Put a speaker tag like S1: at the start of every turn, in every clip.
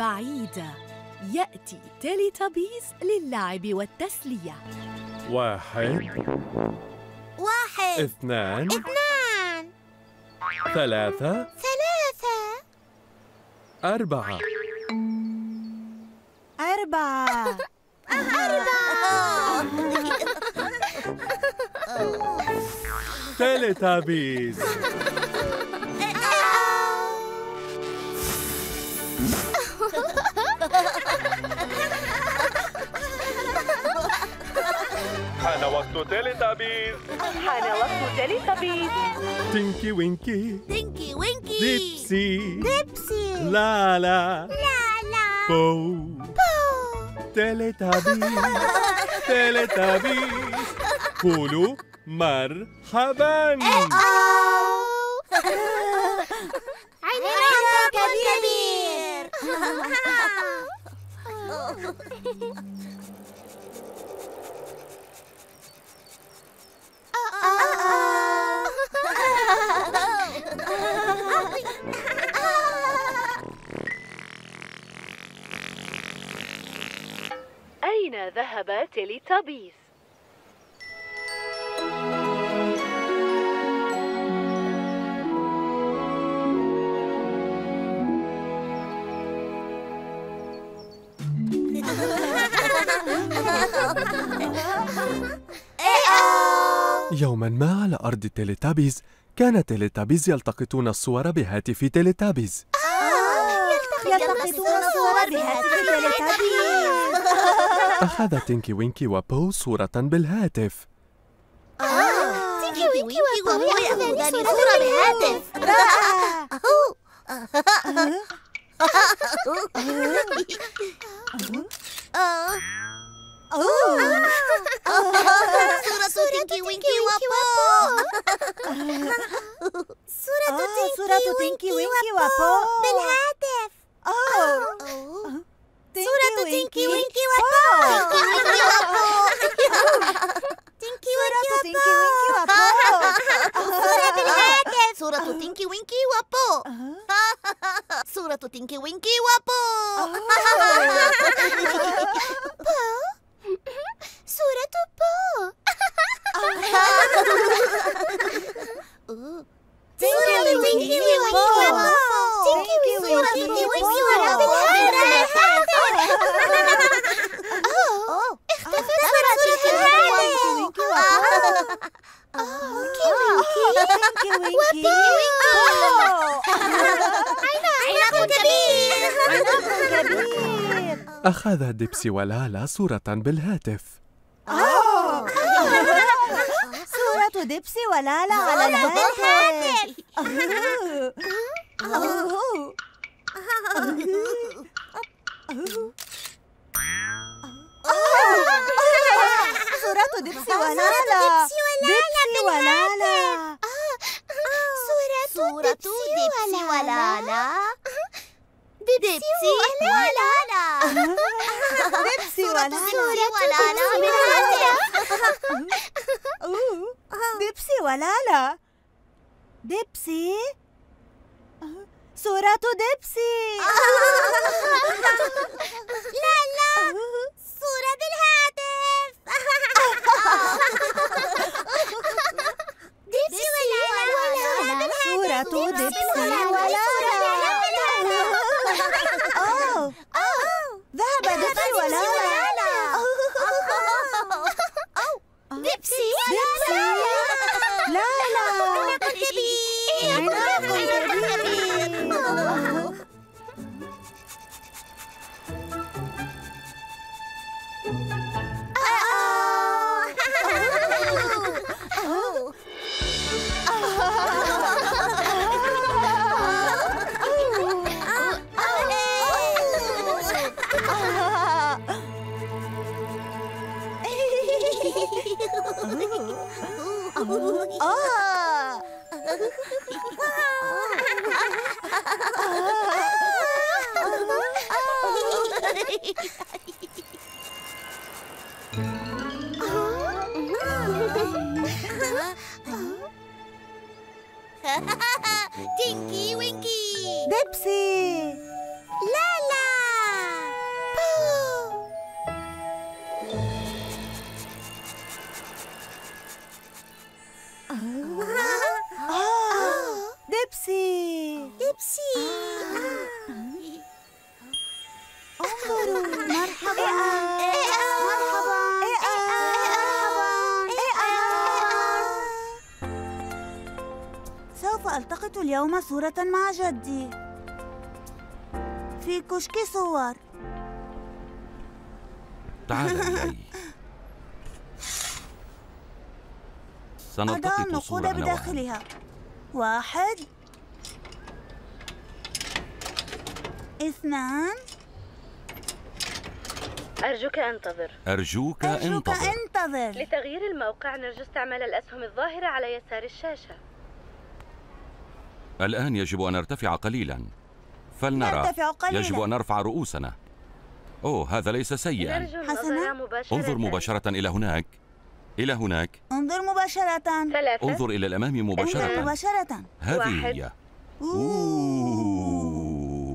S1: بعيدة يأتي تيليتابيز للعب والتسلية.
S2: 1 2 3 4 تيليتابيز. حان وقت تيليتابيز. تينكي وينكي ديبسي لالا بو تيليتابيز قولوا مرحبا.
S3: عناق كبير.
S1: أين ذهب تيليتابيز؟
S2: يوما ما على أرض تيليتابيز كان تيليتابيز يلتقطون الصور بهاتف تيليتابيز. أخذ تينكي وينكي وبو صورة بالهاتف.
S3: تينكي وينكي وبو يأخذان صورة بالهاتف. صورة تينكي وينكي وبو. صورة تينكي وينكي وبو بالهاتف. صورة تينكي وينكي وبو. تينكي وينكي وبو. صورة بالهاتف. صورة تينكي وينكي وبو. صورة تينكي وينكي وبو. صورة بو. تينكي وينكي وبو. تينكي وينكي وبو بالهاتف. اختفت صورة الهاتف. تينكي وينكي عناق كبير.
S2: أخذ ديبسي ولالا صورة بالهاتف.
S3: صورة ديبسي ولالا على الهاتف. صورة ديبسي ولالا. ديبسي ولالا. صورة ديبسي ولالا. ديبسي ولالا. ديبسي ولالا بالهاتف. ديبسي ولالا. ديبسي. صورة ديبسي. لا صورة بالهاتف. ديبسي ولالا. صورة ديبسي ولالا. ذهب ديبسي ولالا. ديبسي لالا. عناق كبير. تينكي وينكي. ديبسي. لا سوف ألتقط اليوم صورة مع جدي في كشك صور.
S4: تعال إلي.
S3: أضع
S4: سنلتقط
S3: النقود
S4: صورة أنا وأنت.
S3: بداخلها. 1 2
S1: أرجوك انتظر.
S4: أرجوك
S3: أرجوك
S4: انتظر.
S3: انتظر.
S1: لتغيير الموقع نرجو استعمال الأسهم الظاهرة على يسار الشاشة.
S4: الآن يجب أن نرتفع قليلا فلنرى.
S3: نرتفع قليلا.
S4: يجب أن نرفع رؤوسنا. أوه، هذا ليس سيئا.
S1: نرجو
S3: حسنا.
S1: النظر مباشرة.
S4: انظر مباشرة إلى هناك. إلى هناك.
S3: انظر مباشرة.
S1: 3
S4: انظر إلى الأمام
S3: انظر
S4: مباشرة.
S3: مباشرة.
S4: هذه
S1: 1.
S4: هي.
S3: أوه.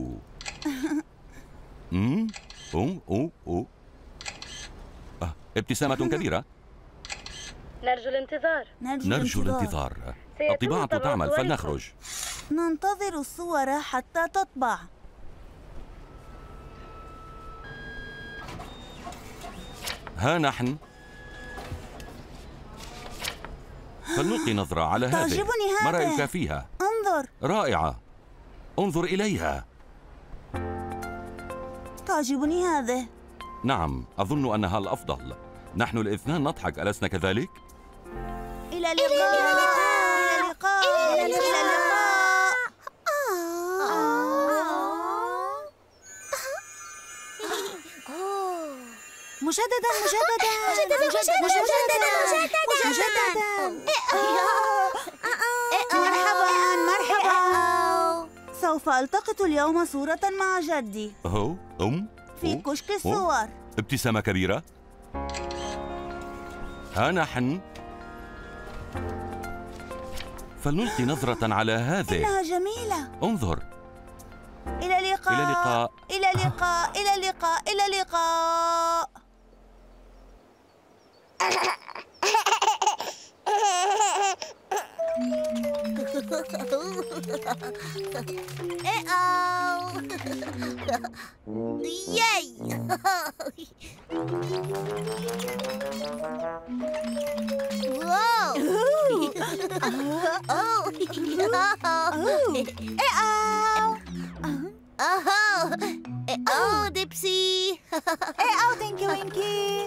S4: أوه. ابتسامة كبيرة.
S1: نرجو الانتظار.
S4: نرجو الانتظار.
S1: سيتم
S4: الطباعة
S1: طبع
S4: تعمل،
S1: صوركم.
S4: فلنخرج.
S3: ننتظر الصور حتى تطبع.
S4: ها نحن. فلنلقي نظرة على هذه.
S3: تعجبني
S4: ما
S3: هذه.
S4: رأيك فيها؟
S3: انظر.
S4: رائعة. انظر إليها.
S3: تعجبني هذه.
S4: نعم، أظن أنها الأفضل. نحن الاثنان نضحك، ألسنا كذلك؟
S3: إلى اللقاء. إلى اللقاء. إلى اللقاء. مجددا. مرحبا. سوف ألتقط اليوم صورة مع جدي في كشك الصور.
S4: ابتسامة كبيرة. ها نحن. فلنلقي نظرة على هذه.
S3: إنها جميلة.
S4: انظر.
S3: إلى اللقاء.
S4: إلى اللقاء.
S3: إلى اللقاء. إلى اللقاء. إلى اللقاء.
S5: ديبسي.
S3: تينكي وينكي.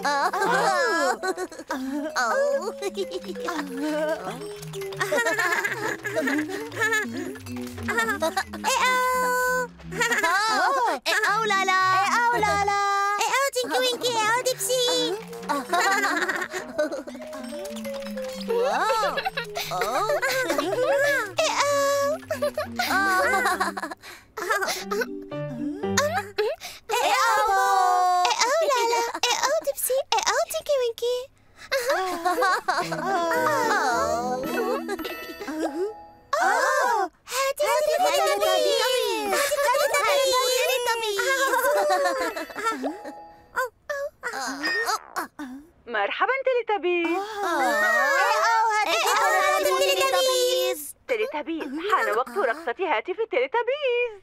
S5: لالا. تينكي وينكي. ديبسي.
S1: مرحبا تيليتابيز. تيليتابيز، حان وقت رقصة هاتف تيليتابيز.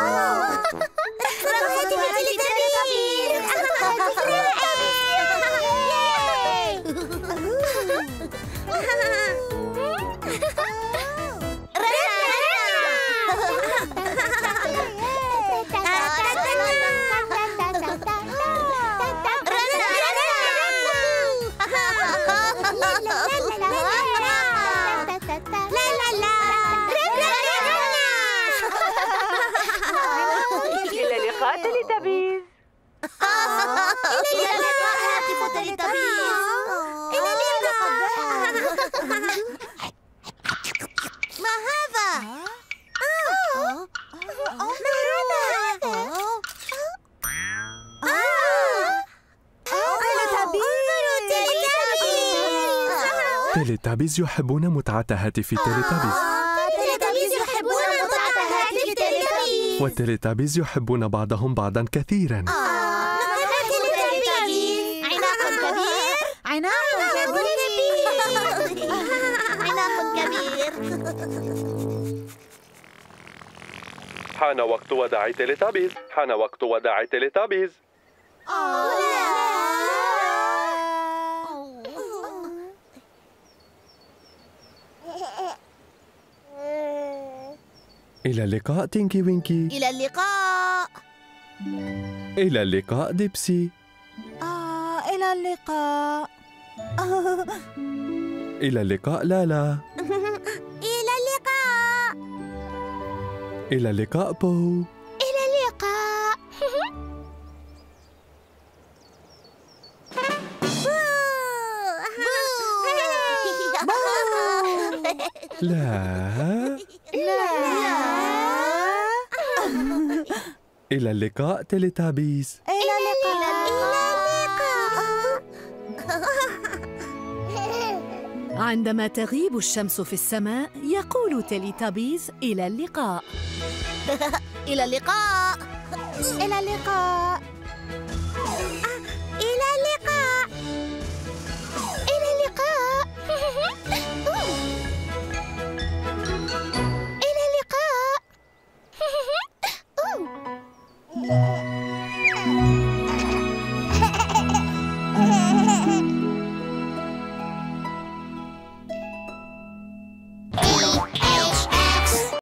S1: إلى اللقاء تيليتابيز.
S5: إلى اللقاء هاتف تيليتابيز. إلى اللقاء. ما هذا؟
S2: تيليتابيز يحبون متعة هاتف تيليتابيز.
S5: تيليتابيز يحبون متعة هاتف تيليتابيز.
S2: والتيليتابيز يحبون بعضهم بعضا كثيرا. حان وقت وداع تيليتابيز. حان وقت وداع تيليتابيز. إلى اللقاء تينكي وينكي.
S5: إلى اللقاء.
S2: إلى اللقاء ديبسي.
S3: إلى اللقاء.
S2: إلى اللقاء لالا.
S5: إلى اللقاء.
S2: إلى اللقاء بو.
S5: إلى اللقاء.
S2: لا. إلى اللقاء تيليتابيز.
S3: إلى اللقاء.
S6: عندما تغيب الشمس في السماء يقول تيليتابيز إلى اللقاء.
S5: إلى اللقاء.
S3: إلى اللقاء.